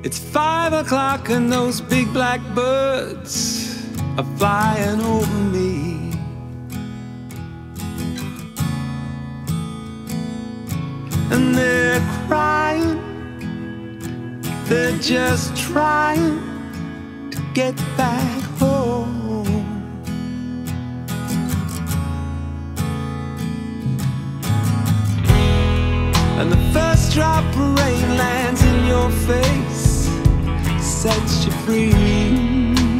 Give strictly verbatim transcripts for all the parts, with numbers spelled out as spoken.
It's five o'clock and those big black birds are flying over me. And they're crying, they're just trying to get back home. And the first drop of rain lands in your face, sets you free.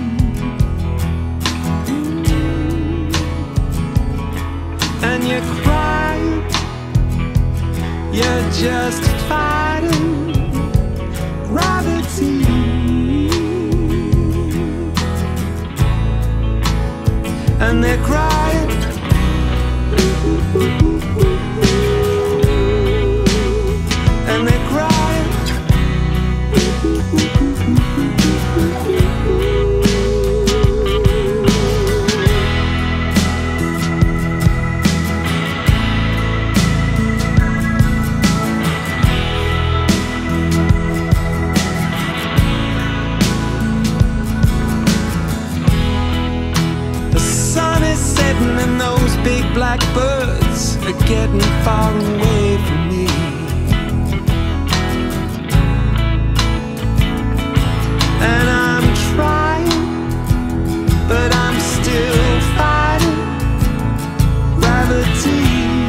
And you're crying, you're just fighting gravity. And they're crying, and they're crying, and those big black birds are getting far away from me. And I'm trying, but I'm still fighting gravity.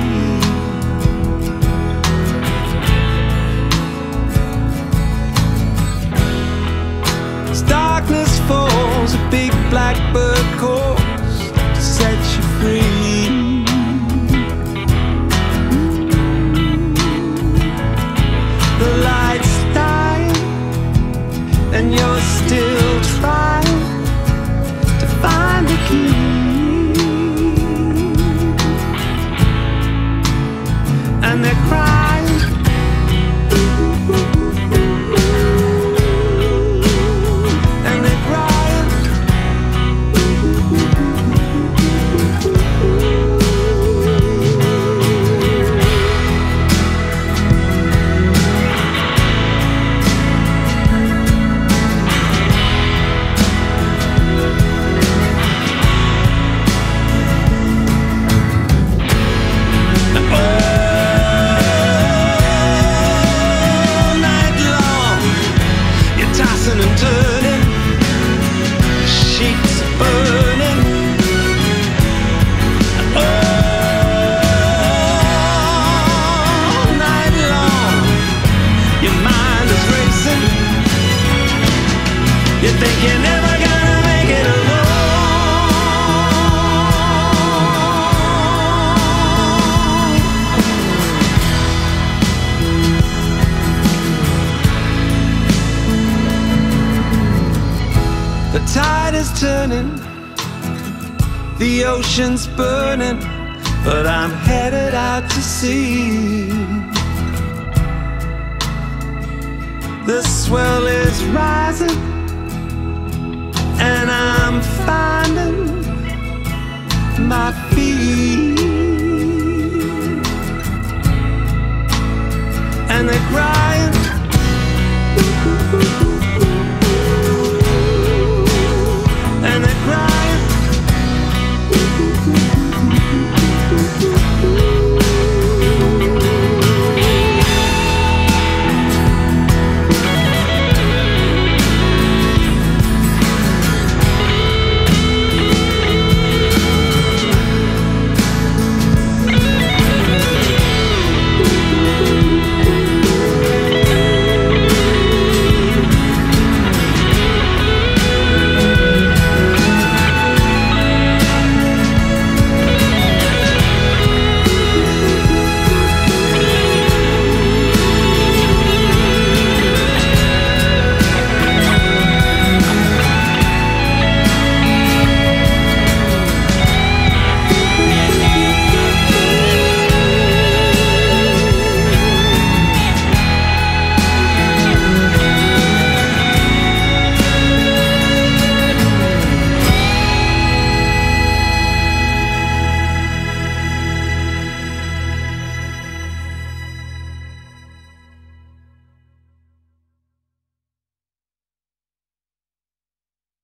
As darkness falls, a big black bird calls, set you free. The light's dying, and you're still trying to find the key. And they're crying, and they're crying. And turning, sheets burning, all night long. Your mind is racing, you think you're never gonna make it The tide is turning, the ocean's burning, but I'm headed out to sea. The swell is rising, and I'm finding my feet. And they're crying,